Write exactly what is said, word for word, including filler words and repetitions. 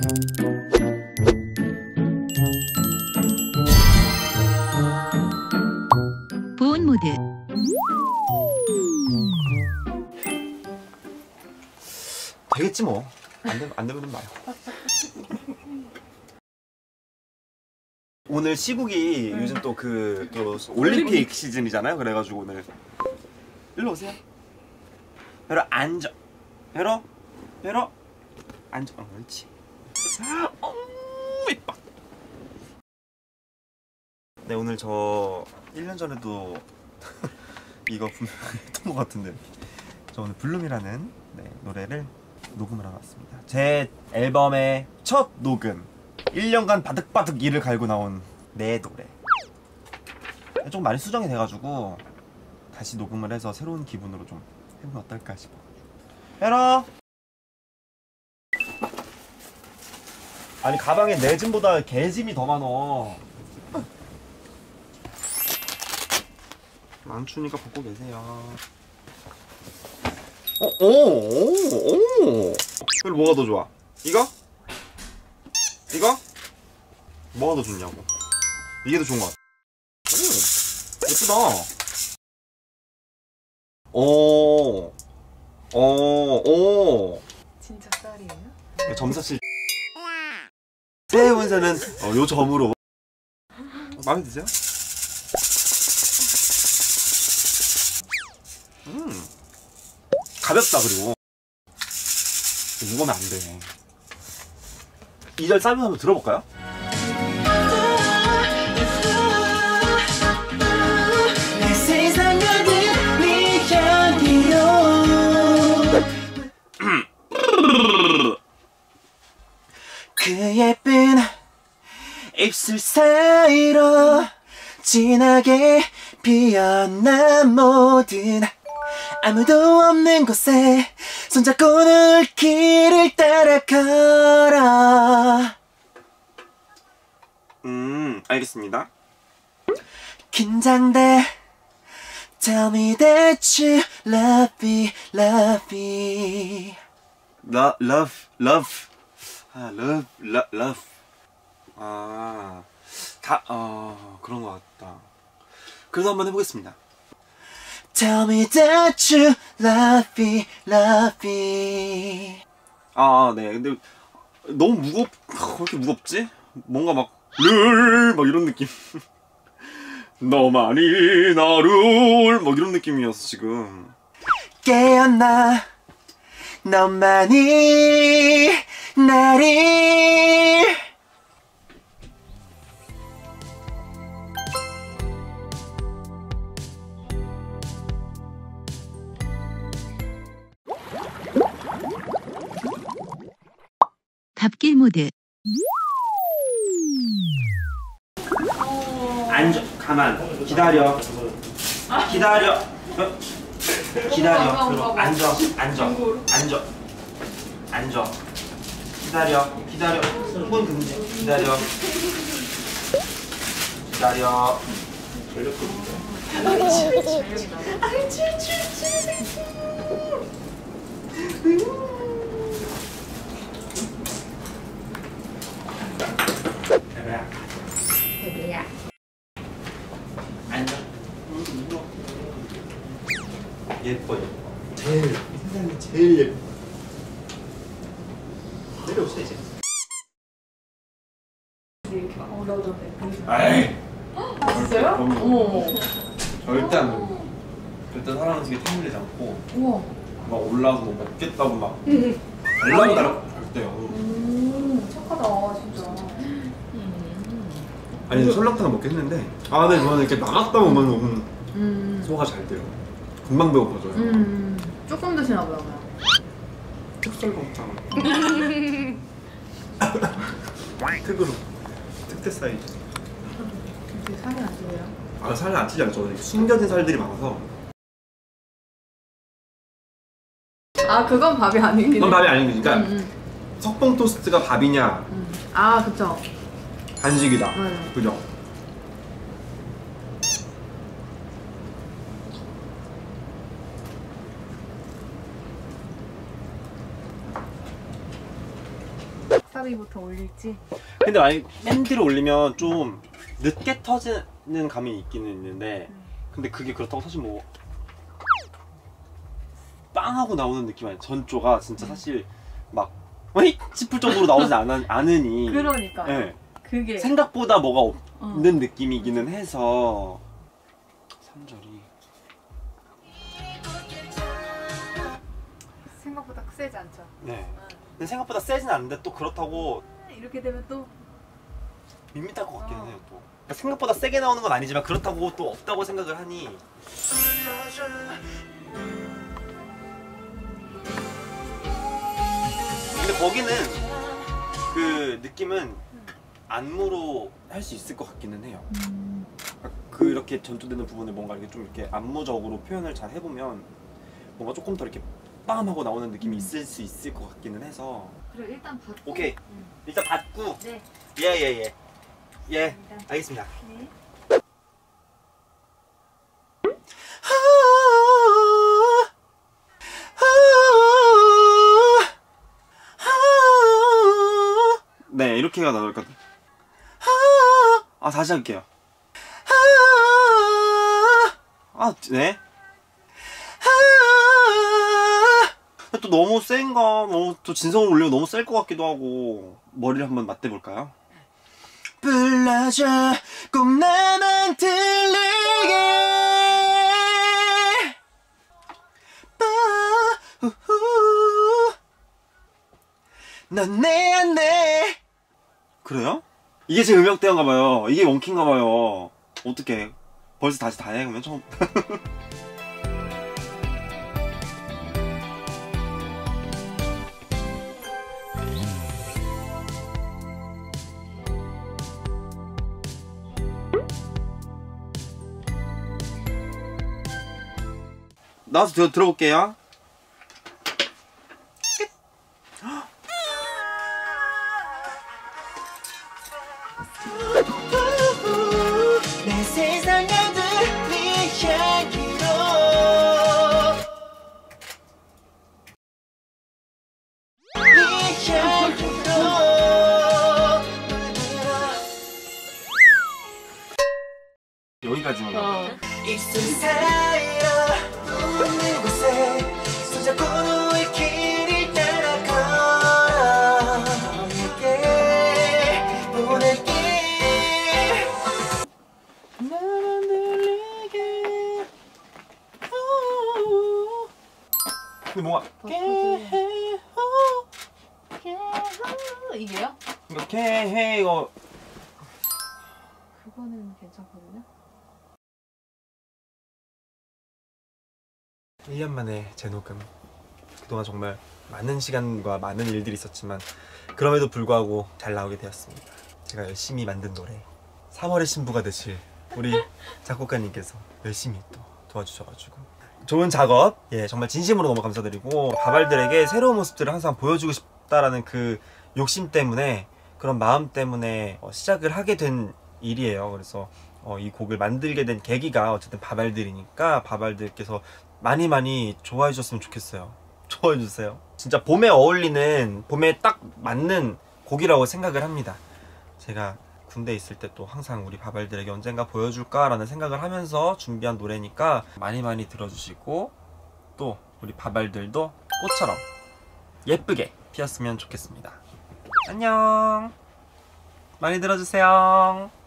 보온 모드. 되겠지 뭐. 안 되면 안 되면 마요. 오늘 시국이 음. 요즘 또 그 또 올림픽 시즌이잖아요. 그래가지고 오늘 일로 오세요. 베로 앉아. 베로 베로 앉아. 어, 그렇지. 어, 이뻐. 네, 오늘 저 일 년 전에도 이거 분명히 했던 것 같은데 저 오늘 블룸이라는 네, 노래를 녹음을 하러 왔습니다. 제 앨범의 첫 녹음, 일 년간 바득바득 이를 갈고 나온 내 노래. 좀 많이 수정이 돼가지고 다시 녹음을 해서 새로운 기분으로 좀 해보면 어떨까 싶어. 헤라! 아니 가방에 내 짐보다 개 짐이 더 많어. 안 추우니까 벗고 계세요. 어, 오, 오, 오. 그리고 뭐가 더 좋아? 이거? 이거? 뭐가 더 좋냐고? 이게 더 좋은 것 같아. 오, 예쁘다. 오, 오, 오. 진짜 쌀이에요? 점사실. 새해 운세는 어, 요 점으로. 마음에 드세요? 음. 가볍다. 그리고 무거우면 안 돼. 이 절 싸면 한번 들어볼까요? 그 예쁜 입술 사이로 진하게 피어난 모든 아무도 없는 곳에 손잡고 눈길을 따라 걸어. 음, 알겠습니다. 긴장돼. Tell me that you love me, love me. Love, love, love. 아, love, love, love. 아, 다, 어, 그런 것 같다. 그래서 한번 해보겠습니다. Tell me that you love me, love me. 아, 네. 근데 너무 무겁, 왜 이렇게 무겁지? 뭔가 막, 룰, 막 이런 느낌. 너만이 나를, 막 이런 느낌이었어, 지금. 깨어나, 너만이 나를. 밥길 모드. 앉아, 가만, 기다려, 기다려, 어? 기다려, 그럼 앉아, 앉아, 앉아, 앉아, 기다려, 기다려, 손 금지, 기다려, 기다려. 아이, 칠칠칠. 베베야. 앉아. 예뻐, 예뻐. 제일, 세상에 제일 예뻐. 내려오세요, 이제. 이렇게 막, 어, 나도 돼. 아이. 진짜요? 어머. 절대 안 돼. 절대 사랑은 되게 태물리지 않고. 우와. 막 올라와서 뭐 먹겠다고 막. 달라고 달라고 할 때요. 음, 착하다, 진짜. 아니 설렁탕 먹겠는데 아 근데 저는 이렇게 나갔다 오면 너무 음. 소화가 잘 돼요. 금방 배고파져요. 음. 조금 드시나 보다. 특설가 없잖아. 특으로 특대 사이즈. 되게 살이 안 찌세요? 아 살이 안 찌지 않죠. 숨겨진 살들이 많아서. 아 그건 밥이 아니긴 해. 그건 밥이 아닌 거니까 음, 음. 석봉 토스트가 밥이냐 음. 아 그쵸. 간식이다. 네. 그죠? 뒤부터 올릴지. 근데 만약 맨 뒤로 올리면 좀 늦게 터지는 감이 있기는 있는데 음. 근데 그게 그렇다고 사실 뭐 빵 하고 나오는 느낌 아니야. 전조가 진짜 사실 막 어이? 싶을 정도로 나오지 않, 않으니 그러니까. 네. 그게 생각보다 뭐가 어. 없는 느낌이기는 해서 삼 절이 생각보다 세지 않죠. 네. 근데 생각보다 세진 않는데 또 그렇다고 이렇게 되면 또 밋밋할 것 같기는 어. 해요 또. 그러니까 생각보다 세게 나오는 건 아니지만 그렇다고 또 없다고 생각을 하니 근데 거기는 그 느낌은 안무로 할 수 있을 것 같기는 해요. 음. 그렇게 전투되는 부분을 뭔가 이렇게 좀 이렇게 안무적으로 표현을 잘 해보면 뭔가 조금 더 이렇게 빰하고 나오는 느낌이 음. 있을 수 있을 것 같기는 해서. 그럼 일단 받고. 오케이. 음. 일단 받고. 네. 예예예. 예, 예. 예. 감사합니다. 알겠습니다. 네. 네, 이렇게가 나올 것 같아요. 아, 다시 할게요. 아, 네. 또 너무 센가? 너무 또 진성을 올리면 너무 셀 것 같기도 하고 머리를 한번 맞대볼까요? 불러줘 꼭 나만 들리게 넌 내 안에 그래요? 이게 제 음역대인가봐요. 이게 원키인가봐요. 어떡해. 벌써 다시 다 해, 그러면 처음. 나와서 들, 들어볼게요. 내 세상에 네 향기로 네 향기로 여기까지만. 어. 있을 사이로 없는 곳에 손잡고 너의 길을 따라 걸어 너에게 보낼게 나만 들리게. 근데 뭔가 이게요? 이렇게 해 이거 그거는 괜찮거든요. 일 년 만에 재녹음. 그동안 정말 많은 시간과 많은 일들이 있었지만 그럼에도 불구하고 잘 나오게 되었습니다. 제가 열심히 만든 노래 삼월의 신부가 되실 우리 작곡가님께서 열심히 또 도와주셔가지고 좋은 작업 예 정말 진심으로 너무 감사드리고 바발들에게 새로운 모습들을 항상 보여주고 싶다라는 그 욕심 때문에 그런 마음 때문에 어, 시작을 하게 된 일이에요. 그래서 어, 이 곡을 만들게 된 계기가 어쨌든 바발들이니까 바발들께서 많이 많이 좋아해 주셨으면 좋겠어요. 좋아해 주세요. 진짜 봄에 어울리는 봄에 딱 맞는 곡이라고 생각을 합니다. 제가 군대에 있을 때 또 항상 우리 바발들에게 언젠가 보여줄까 라는 생각을 하면서 준비한 노래니까 많이 많이 들어주시고 또 우리 바발들도 꽃처럼 예쁘게 피었으면 좋겠습니다. 안녕. 많이 들어주세요.